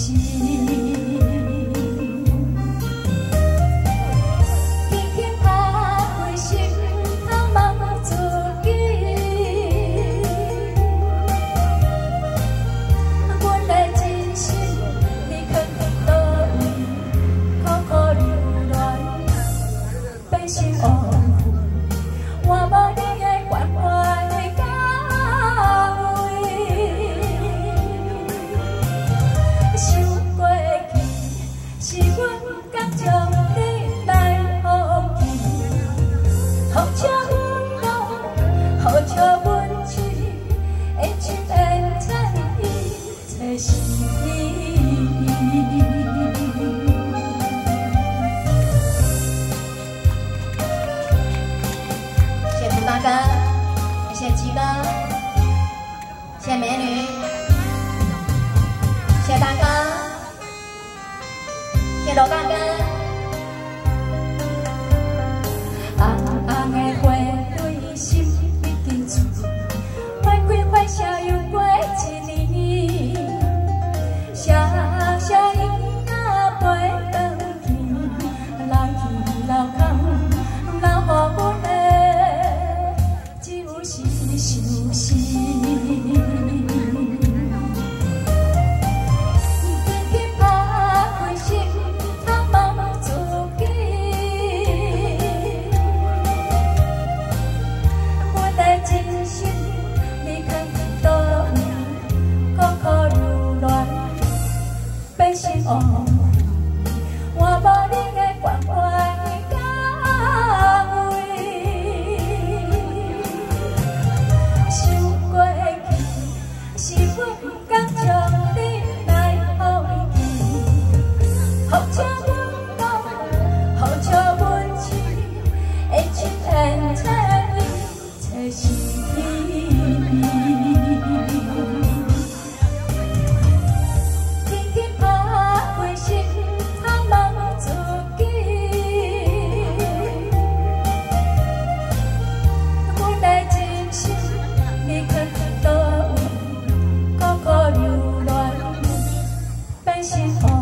谢谢美女，谢谢大哥，谢谢罗大哥。红红的花对心已经醉，花开花谢又过一年，谢谢伊啊飞转去，来去老空，留予阮的只有是伤心。 我无你的关怀甲慰，想过去是阮不敢将你来予记，或者阮讲，或者阮痴，会出现这一切是你。 心。